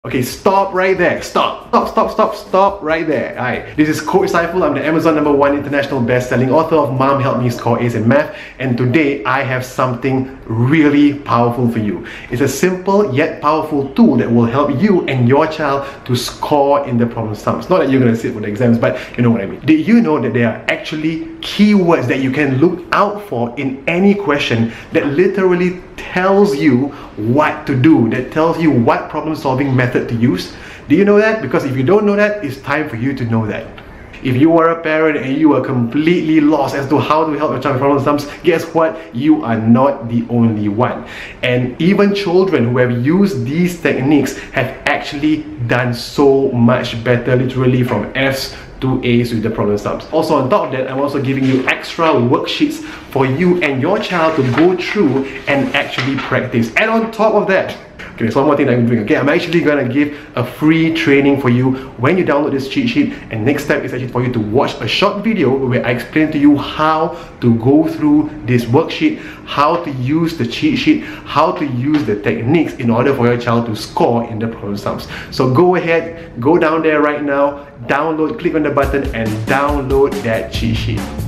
Okay, stop right there. Stop right there. Alright, this is Coach Saiful. I'm the Amazon #1 international best-selling author of Mom Help Me Score A's in Math, and today I have something really powerful for you. It's a simple yet powerful tool that will help you and your child to score in the problem sums. Not that you're going to sit for the exams, but you know what I mean. Did you know that there are actually keywords that you can look out for in any question that literally tells you what to do, that tells you what problem-solving method to use? Do you know that? Because if you don't know that, it's time for you to know that. If you are a parent and you are completely lost as to how to help your child with problem sums, guess what? You are not the only one. And even children who have used these techniques have actually done so much better, literally from F's to A's with the problem sums. Also, on top of that, I'm also giving you extra worksheets for you and your child to go through and actually practice. And on top of that, okay, there's one more thing that I'm doing. Okay, I'm actually gonna give a free training for you when you download this cheat sheet. And next step is actually for you to watch a short video where I explain to you how to go through this worksheet, how to use the cheat sheet, how to use the techniques in order for your child to score in the problem sums. So go ahead, go down there right now, download, click on the button and download that cheat sheet.